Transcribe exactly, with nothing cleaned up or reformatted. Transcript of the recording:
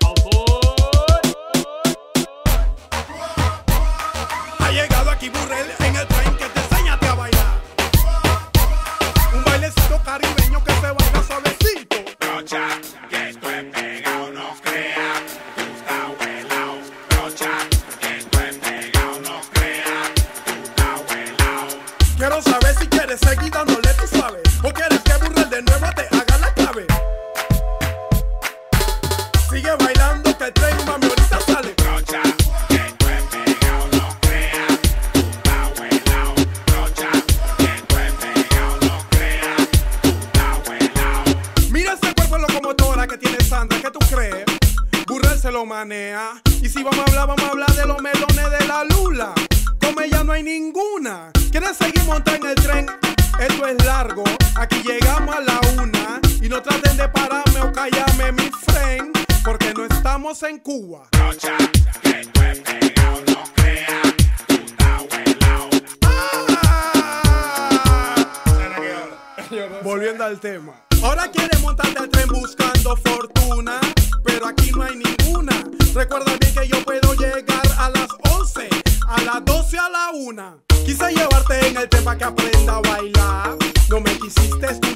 Ha llegado aquí Burrel en el tren que te enséñate a bailar. Un bailecito caribeño que se baila suavecito. Rocha, que esto es pegado, no crea. Tú estás huelao. Rocha, que esto es pegado, no crea. Tú estás huelao. Quiero saber si quieres seguir dándole, tú sabes, o quieres que Burrel de nuevo te haga la clave. Sigue bailando que el tren, mami, ahorita sale. Rocha, que esto es pegado, no crea. Tú estás huelao. Rocha, que esto es pegado, no crea. Tú estás huelao. Mira ese cuerpo locomotora que tiene Sandra, ¿qué tú crees? Burrel se lo manea. Y si vamos a hablar, vamos a hablar de los melones de la lula. Como ella no hay ninguna. ¿Quieres seguir montando en el tren? Esto es largo, aquí llegamos a la una. Y no traten de pararme o callarme, mi friend, porque no estamos en Cuba. Rocha, que esto es pegado, no crea. Tú estás huelao. Ah, volviendo al tema. Ahora quieres montarte al tren buscando fortuna, pero aquí no hay ninguna. Recuerda bien que yo puedo llegar a las once, a las doce, a la una. Quise llevarte en el tren para que aprenda a bailar. No me quisiste